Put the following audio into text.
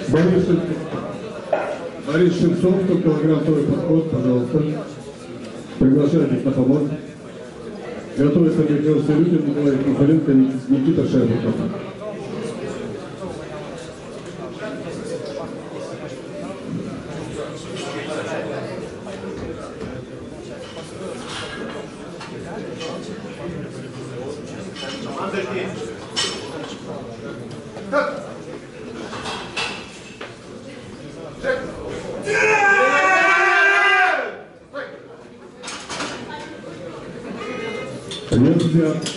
Борис Шевцов, 100 килограмм, второй подход, пожалуйста. Приглашайтесь на помост. Готовится Михаил Сырютин, Николай Куфаленко, Никита Шербутов. Друзья.